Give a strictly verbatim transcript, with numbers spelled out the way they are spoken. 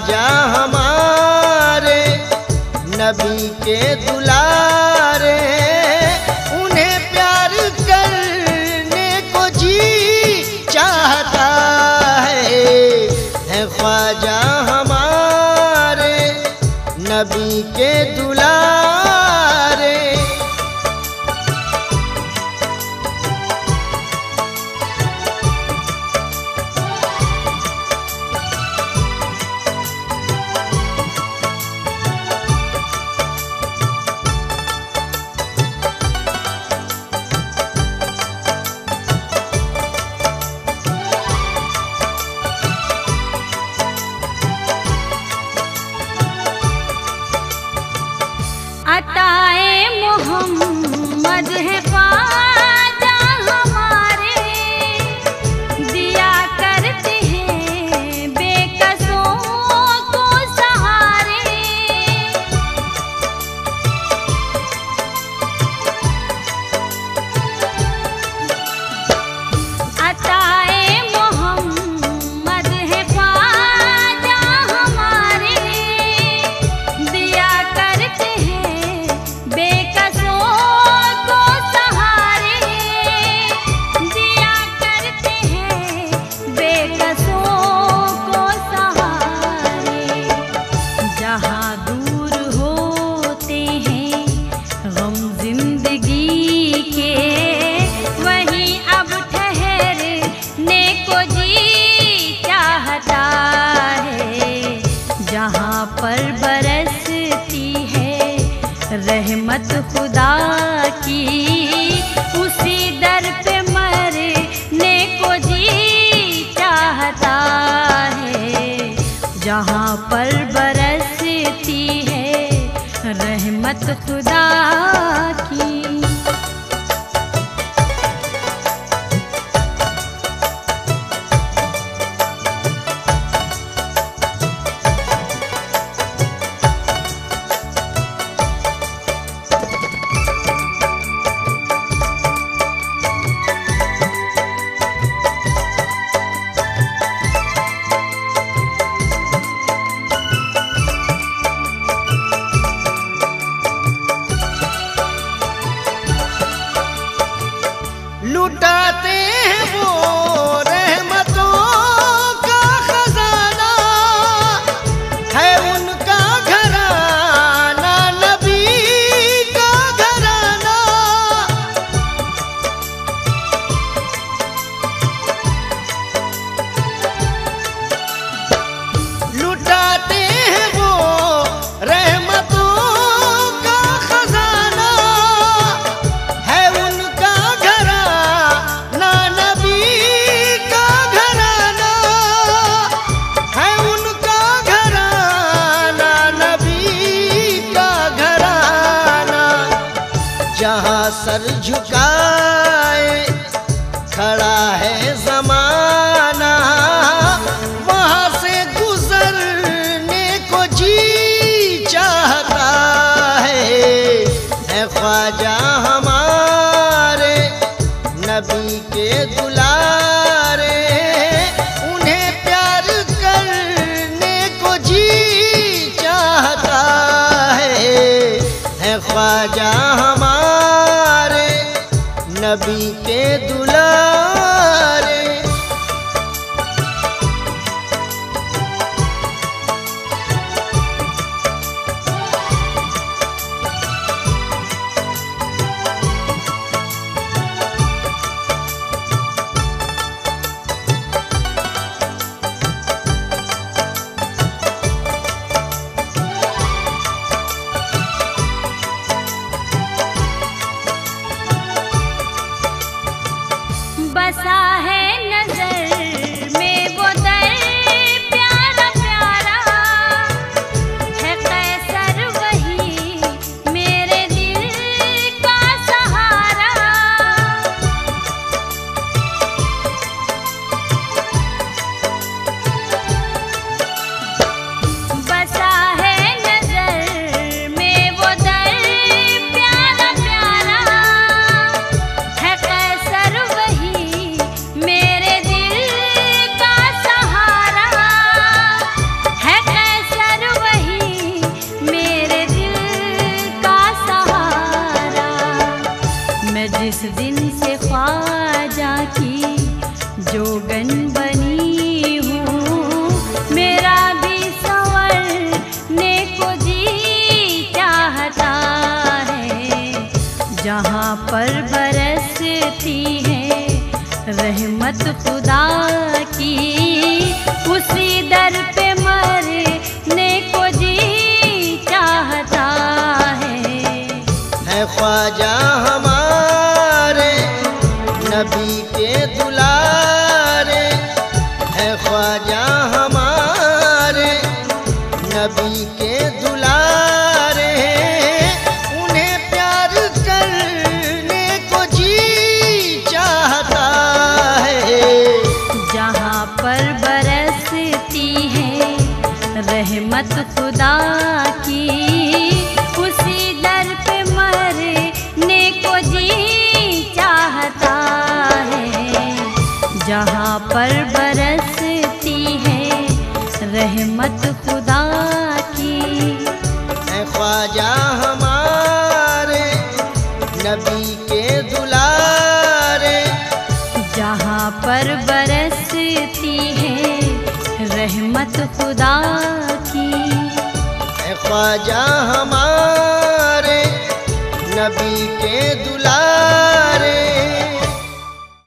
ख्वाजा हमारे नबी के दुलारे, उन्हें प्यार करने को जी चाहता है। है ख्वाजा हमारे नबी के दुलारे। अताए मोहम्मद है ख्वाजा हमारे, दिया करते हैं बेकसों को सहारे। अताए मोहम्मद है ख्वाजा हमारे, दिया करते हैं बेकसों को सहारे। दिया करते हैं बेकसों को सहारे। जहाँ दूर होते हैं गम जिंदगी के, वहीं अब ठहरने को जी चाहता है। जहाँ पर बरसती है रहमत खुदा की, उसी दर पे मरने को जी चाहता है। जहाँ पर बरसती है रहमत खुदा की। लुटाते हैं वो रहमतों का खजाना, है उनका घराना नबी का घराना। लुटाते हैं वो रहमतों का खजाना, है उनका घराना नबी का घराना। है उनका घराना नबी का घराना। जहाँ सर झुकाए खड़ा है ज़माना, वहाँ से गुजरने को जी चाहता है। है ख्वाजा हमारे नबी के दुलारे, उन्हें प्यार करने को जी चाहता है। है ख्वाजा हमारे नबी के दुलारे। जहाँ पर बरसती है रहमत खुदा की, उसी दर पे मरने को जी चाहता है। है ख्वाजा हमारे नबी के दुलारे, है ख्वाजा हमारे नबी के दुलारे, उन्हें प्यार करने को जी चाहता है। जहाँ पर बरसती है रहमत खुदा की, उसी दर पे मरने को जी चाहता है। जहाँ पर बरसती है रहमत खुदा की, है ख्वाजा हमारे नबी के दुलारे, जहाँ पर बरसती है रहमत खुदा की, है ख्वाजा हमारे नबी के दुलारे।